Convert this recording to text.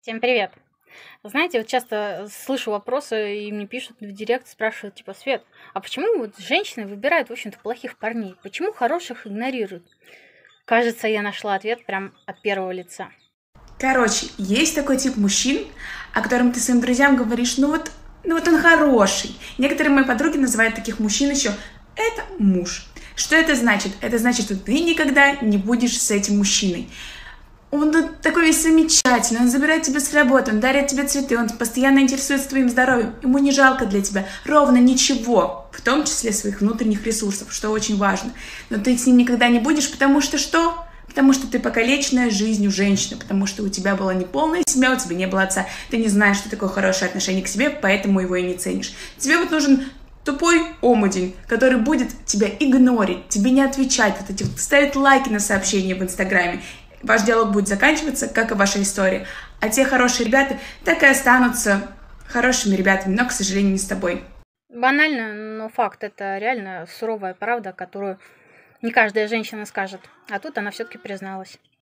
Всем привет! Знаете, вот часто слышу вопросы, и мне пишут в директ, спрашивают, типа, Свет, а почему вот женщины выбирают, в общем-то, плохих парней? Почему хороших игнорируют? Кажется, я нашла ответ прям от первого лица. Короче, есть такой тип мужчин, о котором ты своим друзьям говоришь, ну вот он хороший. Некоторые мои подруги называют таких мужчин еще «это муж». Что это значит? Это значит, что ты никогда не будешь с этим мужчиной. Он такой весь замечательный, он забирает тебя с работы, он дарит тебе цветы, он постоянно интересуется твоим здоровьем. Ему не жалко для тебя ровно ничего, в том числе своих внутренних ресурсов, что очень важно. Но ты с ним никогда не будешь, потому что что? Потому что ты покалеченная жизнью женщина, потому что у тебя была неполная семья, у тебя не было отца. Ты не знаешь, что такое хорошее отношение к себе, поэтому его и не ценишь. Тебе вот нужен тупой омудень, который будет тебя игнорить, тебе не отвечать, вот эти вот, ставить лайки на сообщения в Инстаграме. Ваш диалог будет заканчиваться, как и ваша история. А те хорошие ребята так и останутся хорошими ребятами, но, к сожалению, не с тобой. Банально, но факт. Это реально суровая правда, которую не каждая женщина скажет. А тут она все-таки призналась.